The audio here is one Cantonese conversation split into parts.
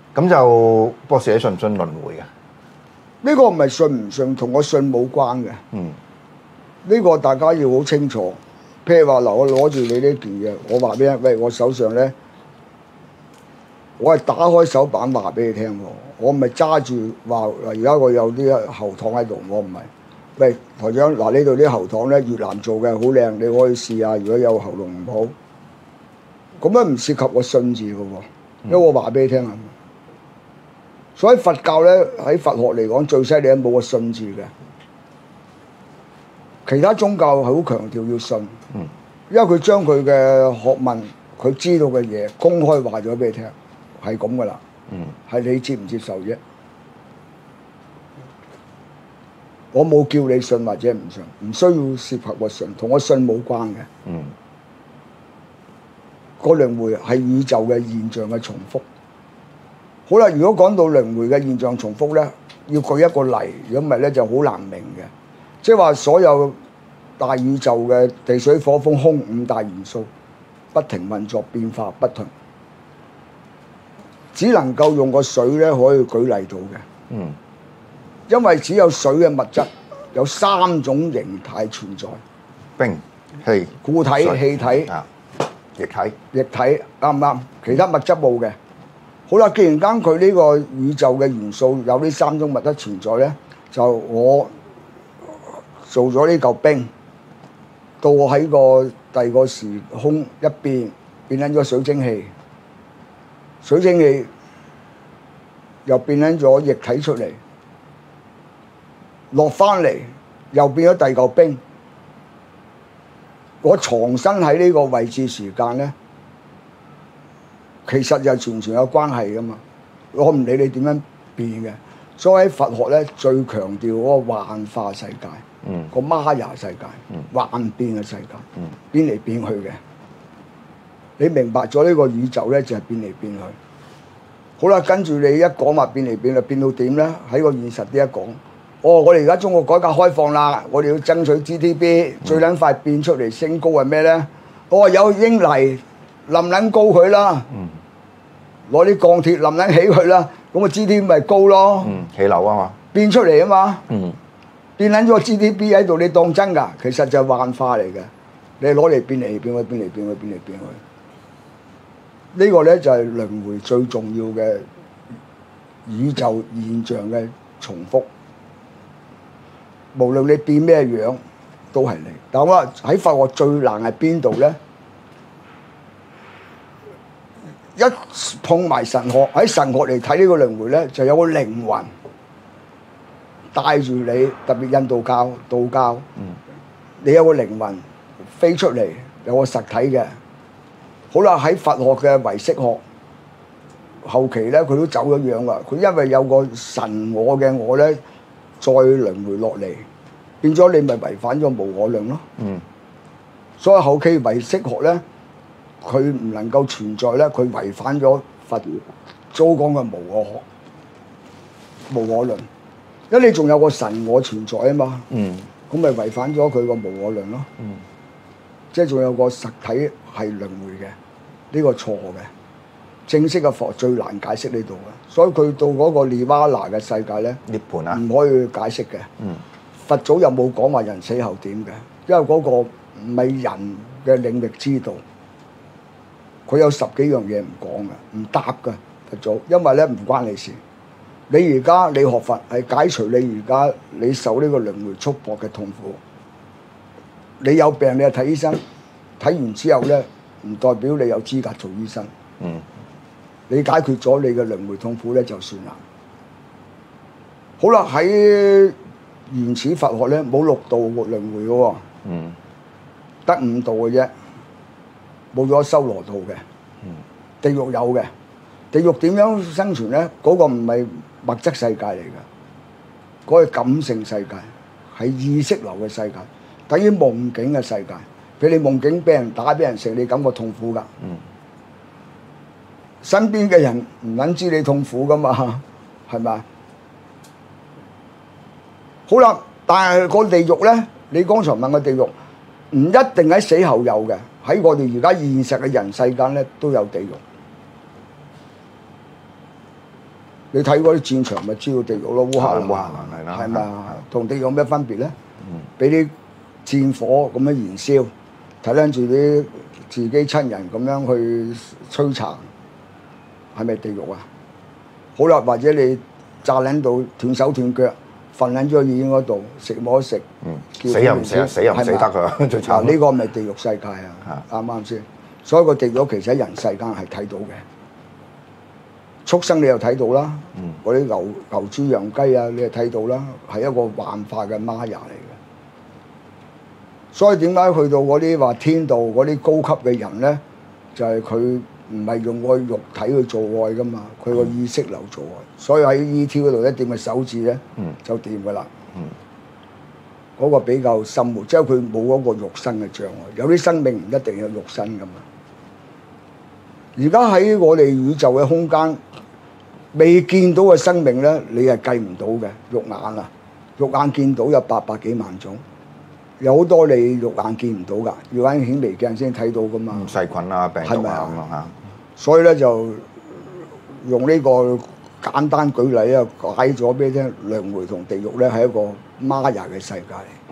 咁就博士你信唔信輪迴嘅？ 呢個唔係信唔信，同我信冇關嘅。 嗯， 呢個大家要好清楚。譬如話嗱，我攞住你呢件嘢，我話俾你，喂，我手上咧，我係打開手板話俾你聽喎。我唔係揸住話而家我有啲喉糖喺度，我唔係。喂，台長，嗱呢度啲喉糖咧越南做嘅，好靚，你可以試下。如果有喉嚨唔好，咁樣唔涉及個信字嘅喎，因為我話俾你聽啊。所以佛教咧喺佛學嚟講最犀利冇個信字嘅，其他宗教係好強調要信，因為佢將佢嘅學問、佢知道嘅嘢公開話咗俾你聽，係咁噶啦，係你接唔接受啫？我冇叫你信或者唔信，唔需要涉及個信，同我信冇關嘅。個輪迴係宇宙嘅現象嘅重複。好啦，如果講到輪迴嘅現象重複咧，要舉一個例，如果唔係咧就好難明嘅。即係話所有大宇宙嘅地水火風空五大元素不停運作變化不停，只能夠用個水咧可以舉例到嘅。因為只有水嘅物質有三種形態存在： 冰、氣、 固體、氣體、 液體。 液體，啱唔啱？其他物質冇嘅。好啦，既然間佢呢個宇宙嘅元素有呢三種物質存在咧，就我做咗呢嚿冰，到我喺個第二個時空一變緊咗水蒸氣，水蒸氣又變緊咗液體出嚟。落翻嚟又變咗第二嚿冰，我藏身喺呢個位置時間咧，其實就完全有關係噶嘛。我唔理你點樣變嘅，所以喺佛學咧最強調嗰個幻化世界，個瑪雅世界，幻變嘅世界，變嚟變去嘅。你明白咗呢個宇宙咧就係變嚟變去。好啦，跟住你一講話變嚟變去，變到點咧？喺個現實啲一講。我哋而家中國改革開放啦，我哋要爭取 GDP，最撚快變出嚟升高係咩咧？有英泥冧撚高佢啦，攞啲鋼鐵冧撚起佢啦，咁個 GDP 咪高咯？ 起樓啊嘛， 變出嚟啊嘛，變撚咗個 GDP 喺度，你當真㗎？其實就係幻化嚟嘅，你攞嚟變嚟變去，變嚟變去，變嚟變去。呢個咧就係輪迴最重要嘅宇宙現象嘅重複。無論你變咩樣，都係你。但我話喺佛學最難係邊度咧？一碰埋神學，喺神學嚟睇呢個輪迴咧，就有個靈魂帶住你，特別印度教、道教，你有個靈魂飛出嚟，有個實體嘅。好啦，喺佛學嘅唯識學後期咧，佢都走咗樣啦。佢因為有個神我嘅我咧。再輪迴落嚟，變咗你咪違反咗無我論咯。所以後期唯識學咧，佢唔能夠存在咧，佢違反咗佛祖講嘅無我學、無我論。因為你仲有個神我存在啊嘛，咁咪違反咗佢個無我論咯。即係仲有個實體係輪迴嘅，呢個錯嘅。正式嘅佛最難解釋呢度嘅，所以佢到嗰個尼瓦那嘅世界咧，涅槃啊，唔可以解釋嘅。佛祖又冇講話人死後點嘅，因為嗰個唔係人嘅領域知道，佢有10幾樣嘢唔講嘅，唔答嘅佛祖，因為咧唔關你事。你而家你學佛係解除你而家你受呢個輪迴束縛嘅痛苦。你有病你就睇醫生，睇完之後咧唔代表你有資格做醫生。你解決咗你嘅輪迴痛苦咧就算啦。好啦，喺原始佛學咧冇6道輪迴嘅喎，得5道嘅啫，冇咗修羅道嘅。地獄有嘅，地獄點樣生存咧？嗰個唔係物質世界嚟嘅，嗰個感性世界，係意識流嘅世界，等於夢境嘅世界。譬如你夢境俾人打俾人食，你感覺痛苦㗎。身邊嘅人唔撚知你痛苦噶嘛，係咪？好啦，但係個地獄咧，你剛才問個地獄，唔一定喺死後有嘅，喺我哋而家現實嘅人世間咧都有地獄。 你睇嗰啲戰場咪知道地獄咯，烏克蘭係啦， 係咪？同地獄有咩分別咧？俾啲戰火咁樣燃燒，睇緊住啲自己親人咁樣去摧殘，係咪地獄啊？好啦，或者你炸撚到斷手斷腳，瞓撚咗醫院嗰度，食冇得食， 死又唔死，死又唔死得㗎，最慘。 呢個咪地獄世界啊？啱唔啱先？所以個地獄其實喺人世間係睇到嘅，畜生你又睇到啦，嗰啲牛豬羊雞啊，你又睇到啦，係一個幻化嘅瑪雅嚟嘅。所以點解去到嗰啲話天道嗰啲高級嘅人咧，就係佢唔係用個肉體去做愛噶嘛，佢個意識流做愛。所以喺 E.T. 嗰度一掂嘅手指咧，就掂噶啦。嗰個比較深活，即係佢冇嗰個肉身嘅障礙。有啲生命唔一定有肉身噶嘛。而家喺我哋宇宙嘅空間，未見到嘅生命咧，你係計唔到嘅。肉眼啊，肉眼見到有800幾萬種，有好多你肉眼見唔到㗎，要揾顯微鏡先睇到㗎嘛。 細菌啊、病毒啊咁啊。 所以咧就用呢個簡單舉例啊，解咗俾你聽，輪迴同地獄咧係一個瑪雅嘅世界嚟。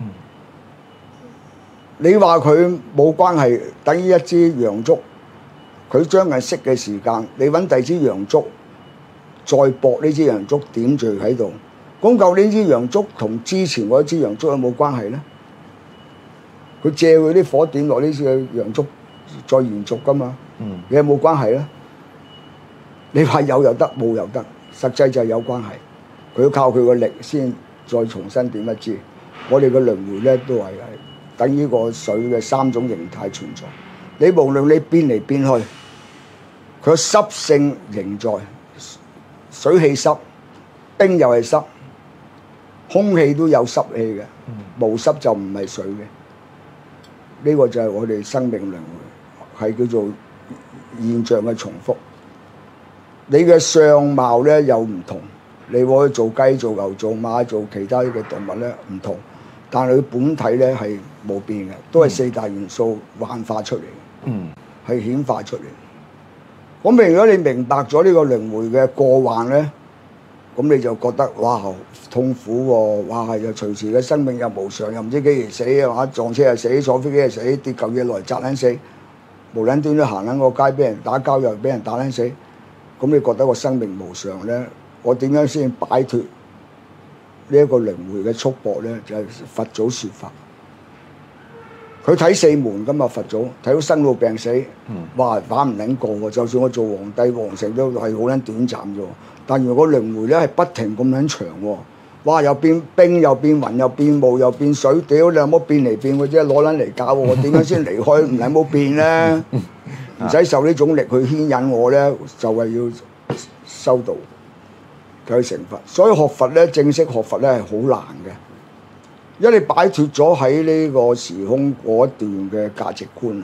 你話佢冇關係，等於一支洋燭。佢將近熄嘅時間，你揾第二支洋燭，再駁呢支洋燭點綴喺度。咁究竟呢支洋燭同之前嗰支洋燭有冇關係咧？佢借佢啲火點落呢支洋燭，再延續噶嘛？你有冇關係咧？你話有又得，冇又得，實際就係有關係。佢要靠佢個力先再重新點一支。我哋嘅輪迴咧都係等於個水嘅3種形態存在。你無論你變嚟變去，佢濕性仍在，水氣濕，冰又係濕，空氣都有濕氣嘅，無濕就唔係水嘅。呢個就係我哋生命輪迴，係叫做現象嘅重複。你嘅相貌咧有唔同，你可以做雞、做牛、做馬、做其他嘅動物咧唔同，但係佢本體咧係冇變嘅，都係4大元素幻化出嚟。係顯化出嚟。咁如果你明白咗呢個輪迴嘅過患咧，咁你就覺得哇痛苦喎，哇又隨時嘅生命又無常，又唔知幾時死啊！撞車又死，坐飛機又死，跌嚿嘢落嚟砸撚死，無撚端都行撚個街，俾人打交又俾人打撚死。咁你覺得個生命無常咧？我點樣先擺脱呢一個輪迴嘅束縛咧？就係佛祖説法。佢睇4門噶嘛，佛祖睇到生老病死，哇打唔撚過喎！就算我做皇帝皇成都係好撚短暫啫。但如果輪迴咧係不停咁撚長喎，哇又變冰又變雲又變霧又變水，屌你有冇變嚟變去啫？攞撚嚟教我點樣先離開？唔係冇變咧，唔使受呢種力去牽引我咧，就係要修道，佢成佛。所以學佛咧，正式學佛咧係好難嘅。因為你擺脱咗喺呢個時空嗰一段嘅價值觀啊，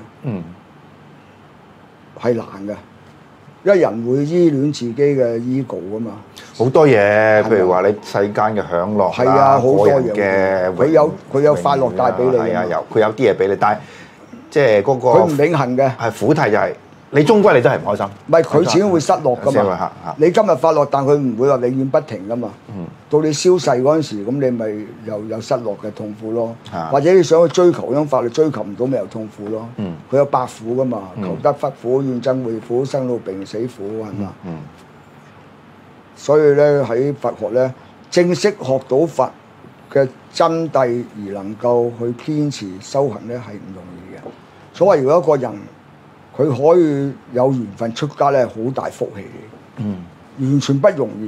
係難嘅，因為人會依戀自己嘅 ego 啊嘛， 好多嘢，譬如話你世間嘅享樂係啊，好多個人嘅佢有快樂帶俾你， 係啊，佢有啲嘢俾你，但係即係嗰個佢唔永恆嘅， 係苦題就係你終歸你都係唔開心， 唔係佢始終會失落噶嘛，你今日快樂，但佢唔會話永遠不停噶嘛，到你消逝嗰陣時，咁你咪又有失落嘅痛苦咯，或者你想去追求嗰種法律，追求唔到咪又痛苦咯，佢有8苦噶嘛，求得不苦，怨憎會苦，生老病死苦係嘛，所以咧喺佛學咧，正式學到佛嘅真諦而能夠去堅持修行咧係唔容易嘅。所謂如果一個人佢可以有緣分出家咧，好大福氣嘅，完全不容易。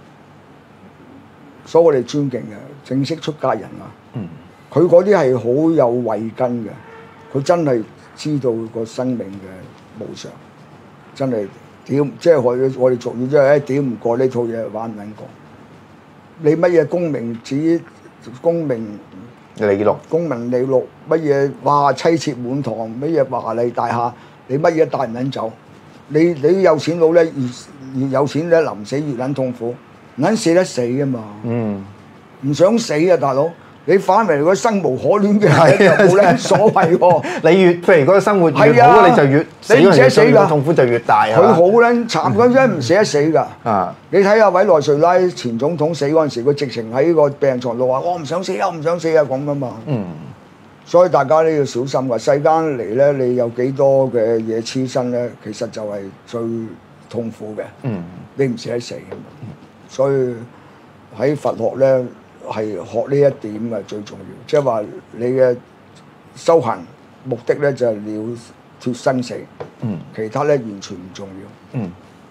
所以我哋尊敬嘅正式出家人啊，佢嗰啲係好有慧根嘅，佢真係知道個生命嘅無常，真係屌，即係我哋俗語即係屌唔過呢套嘢玩唔撚過。你乜嘢功名指功名利祿，功名利祿乜嘢？哇！妻妾滿堂，乜嘢華麗大廈？你乜嘢帶唔撚走？你有錢佬咧，越有錢咧，臨死越撚痛苦，唔撚捨得死啊嘛！唔想死啊，大佬！ 你反為如果生無可戀嘅人咧，就冇撚所謂喎。 你越譬如嗰個生活越係啊好，你就越死你唔捨得死㗎痛苦就越大佢好撚慘，佢真係唔捨得死㗎。 啊！ 你睇下委內瑞拉前總統死嗰陣時，佢直情喺個病床度話：我唔想死啊，唔想死啊咁㗎嘛。所以大家都要小心㗎。世間嚟咧，你有幾多嘅嘢黐身咧，其實就係最痛苦嘅。你唔捨得死㗎嘛。所以喺佛學咧係學呢一點嘅最重要，即係話你嘅修行目的咧就係了脱生死。其他咧完全唔重要。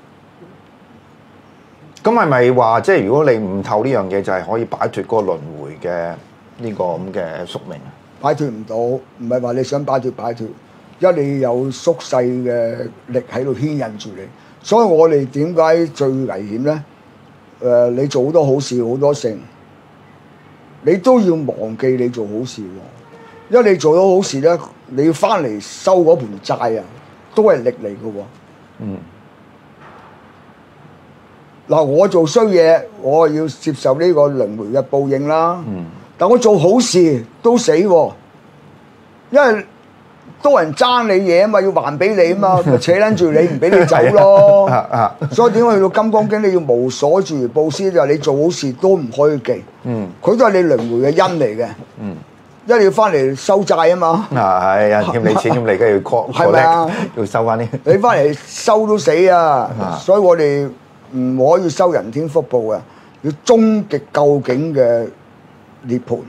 咁係咪話即係如果你悟透呢樣嘢，就係可以擺脱嗰個輪迴嘅呢個咁嘅宿命啊？ 擺脱唔到，唔係話你想擺脱，因為你有宿世嘅力喺度牽引住你。所以我哋點解最危險咧？你做好多好事，好多成，你都要忘記你做好事喎。因為你做到好事咧，你要翻嚟收嗰盤債啊，都係力嚟嘅喎。嗱，我做衰嘢，我要接受呢個輪迴嘅報應啦。但我做好事都死喎，因為多人爭你嘢啊嘛，要還俾你啊嘛，咪扯撚住你唔俾你走咯。所以點解去到《金剛經》你要無所住而布施，就係你做好事都唔可以記。佢都係你輪迴嘅因嚟嘅。因為你要翻嚟收債啊嘛。 係有人欠你錢咁，你梗係要 call 係咪啊？ 要收翻啲。 你翻嚟收都死啊！所以我哋唔可以收人天福報啊，要終極究竟嘅涅槃，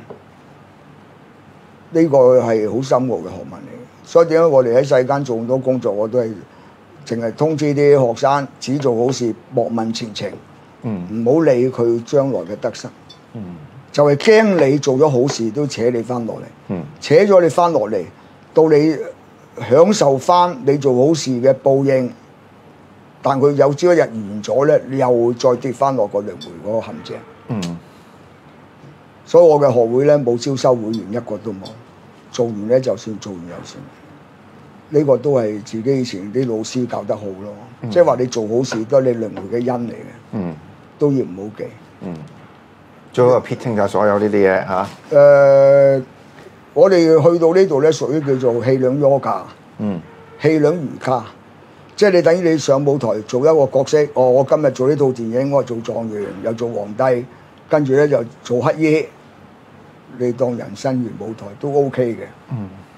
呢個係好深奧嘅學問嚟嘅。所以點解我哋喺世間做咁多工作，我都係淨係通知啲學生只做好事，莫問前程，唔好理佢將來嘅得失。就係驚你做咗好事都扯你翻落嚟，扯咗你翻落嚟，到你享受翻你做好事嘅報應，但佢有朝一日完咗咧，你又再跌翻落個輪迴嗰個陷阱。所以我嘅學會咧冇招收會員一個都冇，做完咧就算，做完又算。呢個都係自己以前啲老師教得好咯，即係話你做好事都係你輪迴嘅因嚟嘅，都要唔好記。 最好就撇清晒所有呢啲嘢嚇。 我哋去到呢度咧，屬於叫做氣量瑜伽，氣量瑜伽，即係你等於你上舞台做一個角色。我今日做呢套電影，我做狀元，又做皇帝，跟住咧就做乞兒，你當人生圓舞台都 OK 嘅。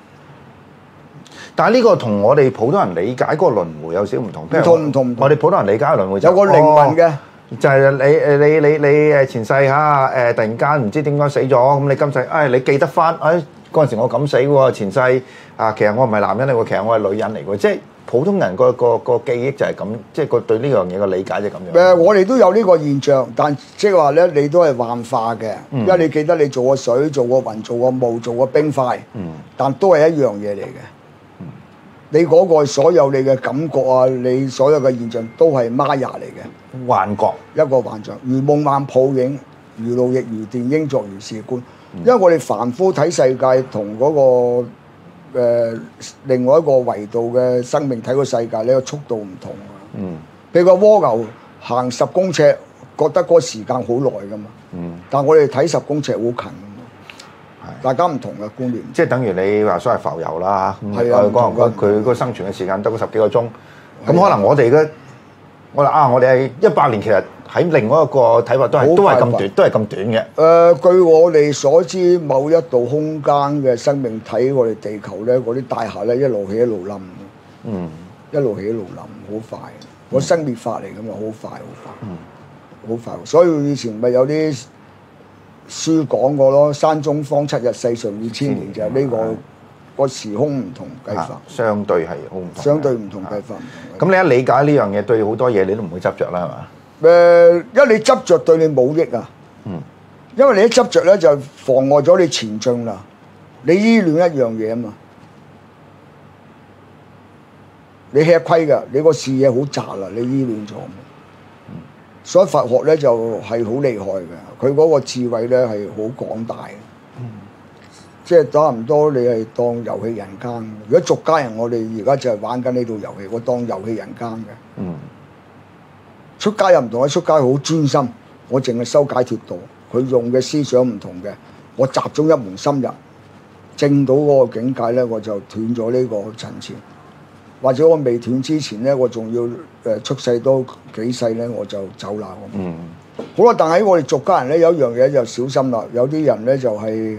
但係呢個同我哋普通人理解嗰個輪迴有少唔同。 唔同。 我哋普通人理解嘅輪迴有個靈魂嘅。 就係你前世嚇突然間唔知點解死咗，咁你今世你記得翻嗰陣時我咁死喎，前世其實我唔係男人嚟喎，其實我係女人嚟喎，即係普通人個記憶就係咁，即係個對呢樣嘢個理解就係咁樣。 我哋都有呢個現象，但即係話咧，你都係幻化嘅，因為你記得你做過水、做過雲、做過霧、做過冰塊，但都係一樣嘢嚟嘅。你嗰個所有你嘅感覺啊，你所有嘅現象都係 Maya 嚟嘅， 幻覺一個幻象，如夢幻泡影，如露亦如電，應作如是觀。因為我哋凡夫睇世界同嗰個另外一個維度嘅生命睇個世界，呢個速度唔同啊。譬如個蝸牛行10公尺，覺得嗰個時間好耐噶嘛。但我哋睇10公尺好近。大家唔同嘅觀念， 即係等於你話所謂浮游啦，佢個生存嘅時間得嗰10幾個鐘，咁可能我哋我哋係100年，其實喺另外一個睇法都係咁短嘅。 據我哋所知，某一度空間嘅生命體，我哋地球咧嗰啲大廈咧一路起一路冧，一路起一路冧，好快，個生滅法嚟㗎嘛，好快，好快。所以以前咪有啲書講過咯，山中方7日，世上2000年，就係呢個時空唔同計法， 相對係好唔同， 相對唔同計法。 咁你一理解呢樣嘢，對好多嘢你都唔會執着啦，係嘛？ 因為你執着對你冇益啊。因為你一執着咧，就妨礙咗你前進啦。你依戀一樣嘢啊嘛，你吃虧㗎，你個視野好窄啦，你依戀咗。所以佛學咧就係好厲害嘅，佢嗰個智慧咧係好廣大嘅，即係差唔多你係當遊戲人間。如果俗家人，我哋而家就係玩緊呢套遊戲，我當遊戲人間嘅。出家又唔同，出家好專心，我淨係修解脫道，佢用嘅思想唔同嘅， 我集中一門心入，證到嗰個境界咧，我就斷咗呢個層次。或者我未斷之前咧，我仲要出世多幾世咧，我就走啦。好啦，但係我哋俗家人咧有一樣嘢就小心啦。有啲人咧就係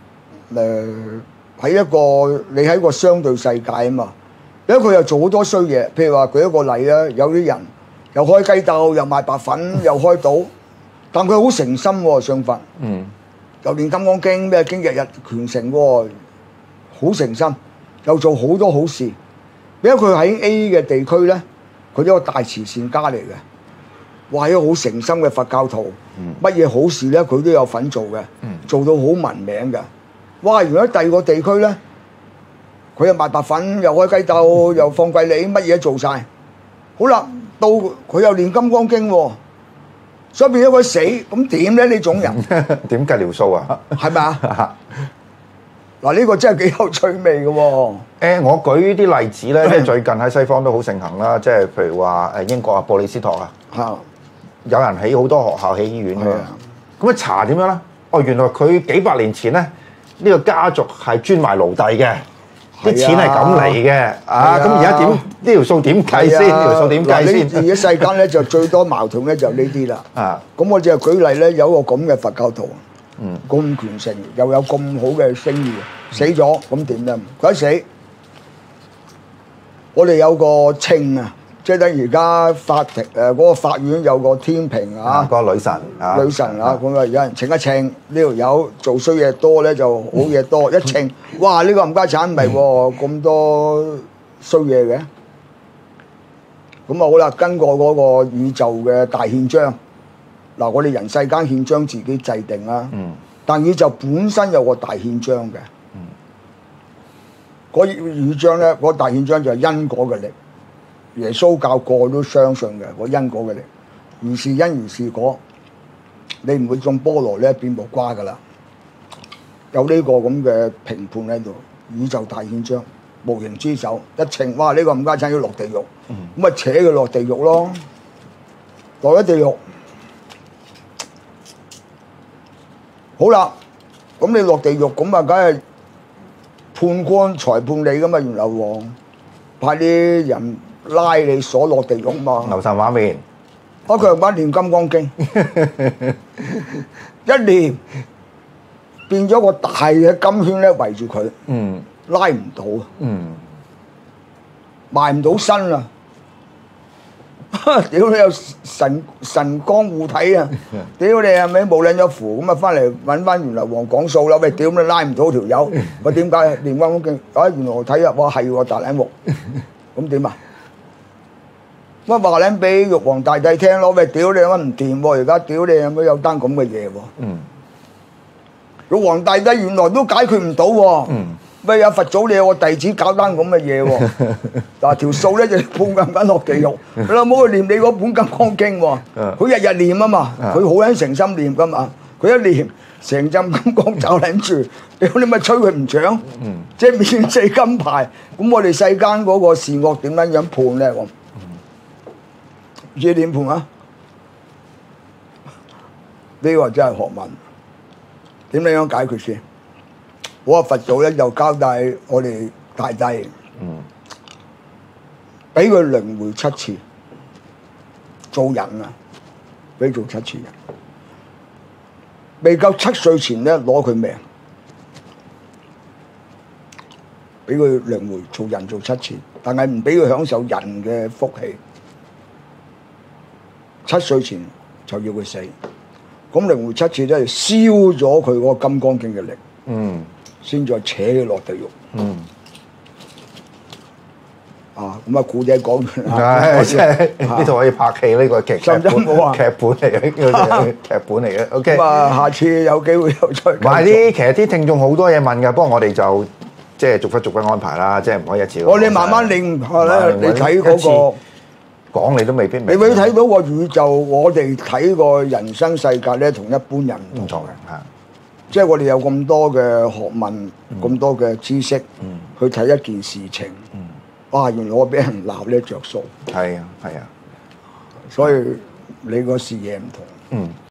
喺一個你喺個相對世界啊嘛，因為佢又做好多衰嘢。譬如話舉一個例啊，有啲人又開雞竇，又賣白粉，又開賭，但佢好誠心喎，信佛，又練金剛經咩經，日日虔誠喎，好誠心，又做好多好事。因為佢喺 A 嘅地區咧，佢一個大慈善家嚟嘅，哇！一個好誠心嘅佛教徒，乜嘢好事咧佢都有份做嘅，做到好聞名嘅。哇！原來第二個地區咧，佢又賣白粉，又開雞竇，又放貴利，乜嘢都做晒。好啦，到佢又練金剛經喎，所以變咗佢死，咁點咧呢種人？ 點計條數啊？ 係咪啊？嗱，呢個真係幾有趣味嘅喎。 我舉啲例子咧，即係最近喺西方都好盛行啦，即係譬如話英國啊，布里斯托啊，有人起好多學校、起醫院嘅。咁一查點樣咧？哦，原來佢幾百年前咧，呢個家族係專賣奴隸嘅，啲錢係咁嚟嘅。咁而家點呢條數點計先？呢條數點計先？ 而家世間咧就最多矛盾咧就呢啲啦。咁我就舉例咧，有個咁嘅佛教徒。咁虔誠又有咁好嘅聲譽，死咗咁點咧？佢一死，我哋有個稱啊，即係等而家法庭嗰個法院有個天平啊， 個女神女神啊，咁啊有人稱一稱呢條友做衰嘢多咧就好嘢多，一稱哇呢個冚家鏟唔係喎，咁多衰嘢嘅，咁啊好啦，根據嗰個宇宙嘅大憲章。嗱，我哋人世間憲章自己制定啦，但宇宙本身有個大憲章嘅，嗰宇章咧，嗰大憲章就係因果嘅力。耶穌教個個都相信嘅，嗰因果嘅力，如是因如是果，你唔會種菠蘿咧變木瓜噶啦。有呢個咁嘅評判喺度，宇宙大憲章，無形之手一稱，哇！呢個冚家鏟要落地獄，咁啊扯佢落地獄咯，落咗地獄。好啦，咁你落地獄咁啊，梗係判官裁判你噶嘛，閻羅王派啲人拉你鎖落地獄嘛。 流神畫面， 佢又玩念金剛經，一念變咗個大嘅金圈咧圍住佢，拉唔到啊，埋唔到身啊！屌你有神光護體啊！屌你係咪冇領咗符咁啊？翻嚟揾翻閻羅王講數啦！喂，屌你拉唔到條友，喂點解念金剛經？原來我睇啊，哇係喎大撚鑊，咁點啊？乜話撚俾玉皇大帝聽咯？喂，屌你乜唔掂喎？而家屌你有冇有單咁嘅嘢喎？玉皇大帝原來都解決唔到喎。喂，有佛祖你有個弟子搞單咁嘅嘢喎，嗱條數咧就判緊落地獄，你老母去念你嗰本金剛經喎，佢日日念啊嘛，佢好撚誠心念噶嘛，佢一念成陣金剛罩撚住，屌你咪吹佢唔長，即係免死金牌，咁我哋世間嗰個善惡點樣判咧？唔知點判啊？呢個真係學問，點樣解決先？我佛祖咧就交代我哋大帝，俾佢輪迴7次做人啊，俾做7次人，未夠7歲前咧攞佢命，俾佢輪迴做人做7次，但係唔俾佢享受人嘅福氣。7歲前就要佢死，咁輪迴7次咧就燒咗佢嗰個金剛經嘅力。先再扯佢落地獄。咁啊，古仔講完啦。 即係呢套可以拍戲，呢個劇本嚟嘅，劇本嚟嘅。OK。咁啊，下次有機會又再。 埋啲，其實啲聽眾好多嘢問㗎，不過我哋就即係逐忽安排啦，即係唔可以一次。 你慢慢領下咧，你睇嗰個講你都未必明。 你會睇到個宇宙，我哋睇個人生世界咧，同一般人唔同嘅嚇。 即係我哋有咁多嘅學問，咁多嘅知識，去睇一件事情。原來我俾人鬧呢着數。 係啊， 所以你個視野唔同。